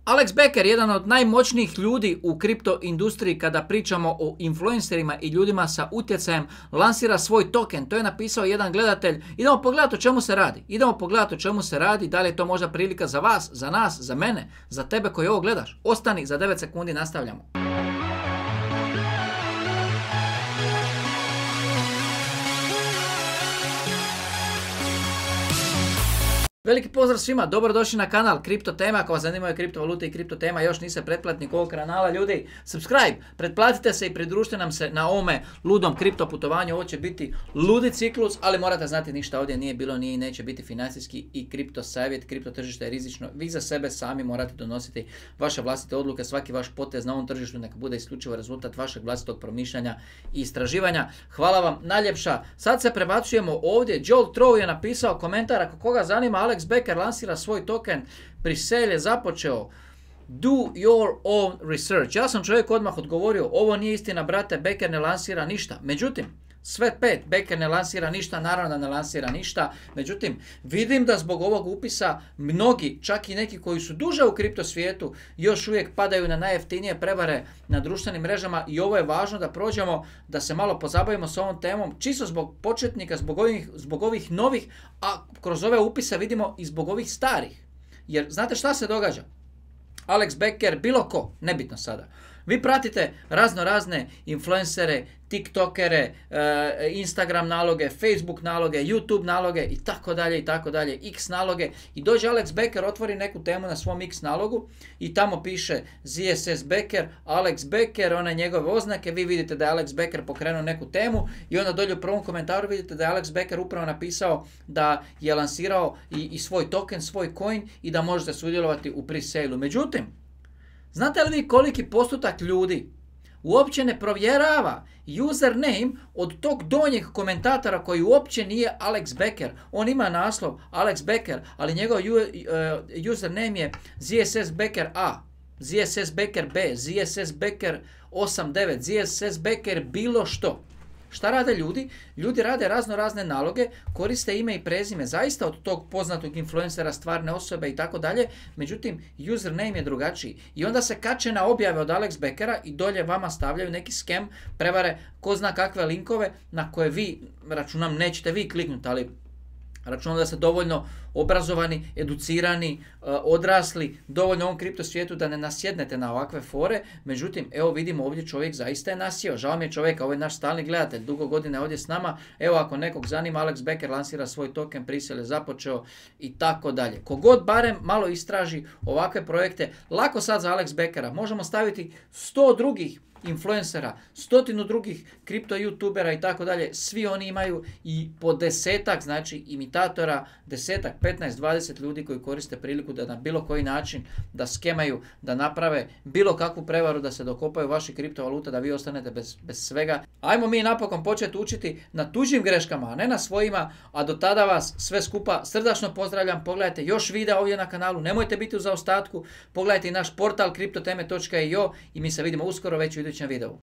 Alex Becker, jedan od najmoćnijih ljudi u kripto industriji kada pričamo o influencerima i ljudima sa utjecajem, lansira svoj token. To je napisao jedan gledatelj. Idemo pogledati o čemu se radi. Da li je to možda prilika za vas, za nas, za mene, za tebe koji ovo gledaš. Ostani, za 9 sekundi nastavljamo. Veliki pozdrav svima, dobrodošli na kanal Kripto Tema. Ako vas zanimaju kriptovalute i kripto tema, još niste pretplatnik ovog kanala, ljudi, subscribe, pretplatite se i pridružite nam se na ovome ludom kripto putovanju. Ovo će biti ludi ciklus, ali morate znati ništa ovdje nije bilo, nije i neće biti financijski i kripto savjet. Kripto tržište je rizično, vi za sebe sami morate donositi vaše vlastite odluke. Svaki vaš potez na ovom tržištu neka bude isključivo rezultat vašeg vlastitog promišljanja i istraživanja. Hvala vam najljepša. Sad se prebacujemo ovdje. Joel Trow je napisao komentar, ako koga zanima, Alex Becker lansira svoj token, pre-sale je započeo. Do your own research. Ja sam čovjek odmah odgovorio, ovo nije istina, brate, Becker ne lansira ništa. Međutim, sve pet, Becker ne lansira ništa, naravno da ne lansira ništa. Međutim, vidim da zbog ovog upisa mnogi, čak i neki koji su duže u kripto svijetu, još uvijek padaju na najjeftinije prevare na društvenim mrežama i ovo je važno da prođemo, da se malo pozabavimo s ovom temom, čisto zbog početnika, zbog ovih novih, a kroz ove upise vidimo i zbog ovih starih. Jer znate šta se događa? Alex Becker, bilo ko, nebitno sada. Vi pratite razne influencere, tiktokere, Instagram naloge, Facebook naloge, YouTube naloge i tako dalje, X naloge i dođe Alex Becker, otvori neku temu na svom X nalogu i tamo piše ZSS Becker, Alex Becker, one njegove oznake, vi vidite da je Alex Becker pokrenuo neku temu i onda dolje u prvom komentaru vidite da je Alex Becker upravo napisao da je lansirao i svoj token, svoj coin i da možete sudjelovati u pre-sale-u. Međutim, znate li vi koliki postotak ljudi uopće ne provjerava username od tog donjeg komentatora koji uopće nije Alex Becker? On ima naslov Alex Becker, ali njegov username je ZSS Becker A, ZSS Becker B, ZSS Becker 89, ZSS Becker bilo što. Šta rade ljudi? Ljudi rade razne naloge, koriste ime i prezime zaista od tog poznatog influencera, stvarne osobe i tako dalje, međutim username je drugačiji. I onda se kače na objave od Alex Beckera i dolje vama stavljaju neki scam, prevare, ko zna kakve linkove na koje vi, računam, nećete vi kliknuti, ali računam da ste dovoljno obrazovani, educirani, odrasli, dovoljno u ovom kripto svijetu da ne nasjednete na ovakve fore. Međutim, evo vidimo ovdje čovjek zaista je nasjeo. Žao mi je čovjeka, ovo je naš stalni gledatelj, dugo godina je ovdje s nama. Evo ako nekog zanima, Alex Becker lansira svoj token, pre-sale je započeo i tako dalje. Kogod barem malo istraži ovakve projekte, lako sad za Alex Beckera. Možemo staviti 100 drugih influencera, 100 drugih kripto youtubera i tako dalje, svi oni imaju i po desetak, znači imitatora, 10, 15, 20 ljudi koji koriste priliku da na bilo koji način da skemaju, da naprave bilo kakvu prevaru, da se dokopaju vaši kriptovaluta, da vi ostanete bez svega. Ajmo mi napokon početi učiti na tuđim greškama, a ne na svojima, a do tada vas sve skupa srdačno pozdravljam. Pogledajte još videa ovdje na kanalu, nemojte biti u zaostatku, pogledajte i naš portal kriptoteme.io i mi se vidimo uskoro već u idućem videu.